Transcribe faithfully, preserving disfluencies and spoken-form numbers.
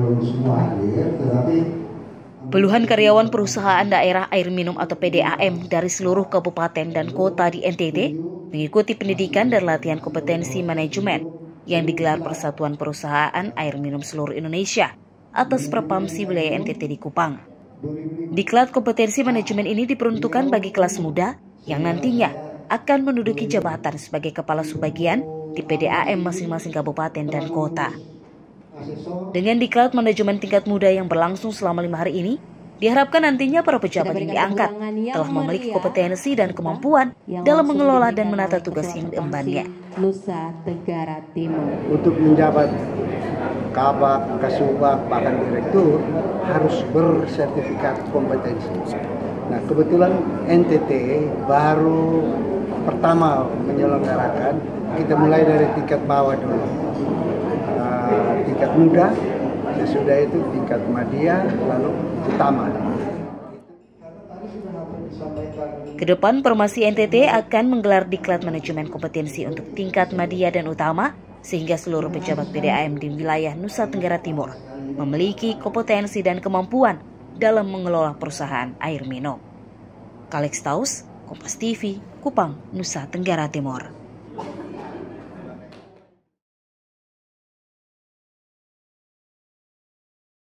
Puluhan karyawan perusahaan daerah air minum atau P D A M dari seluruh kabupaten dan kota di N T T mengikuti pendidikan dan latihan kompetensi manajemen yang digelar Persatuan Perusahaan Air Minum Seluruh Indonesia atas Perpamsi wilayah N T T di Kupang. Diklat kompetensi manajemen ini diperuntukkan bagi kelas muda yang nantinya akan menduduki jabatan sebagai kepala subbagian di P D A M masing-masing kabupaten dan kota. Dengan diklat manajemen tingkat muda yang berlangsung selama lima hari ini, diharapkan nantinya para pejabat yang diangkat telah memiliki kompetensi dan kemampuan dalam mengelola dan menata tugas yang diembannya. Nusa Tenggara Timur. Untuk menjabat kabak, kasubag, bahkan direktur harus bersertifikat kompetensi. Nah, kebetulan N T T baru pertama menyelenggarakan, kita mulai dari tingkat bawah dulu. Uh, tingkat muda, sesudah itu tingkat madya, lalu utama. Kedepan Permasi N T T akan menggelar diklat manajemen kompetensi untuk tingkat madya dan utama, sehingga seluruh pejabat P D A M di wilayah Nusa Tenggara Timur memiliki kompetensi dan kemampuan dalam mengelola perusahaan air minum. Kalex Taus, Kompas T V, Kupang, Nusa Tenggara Timur.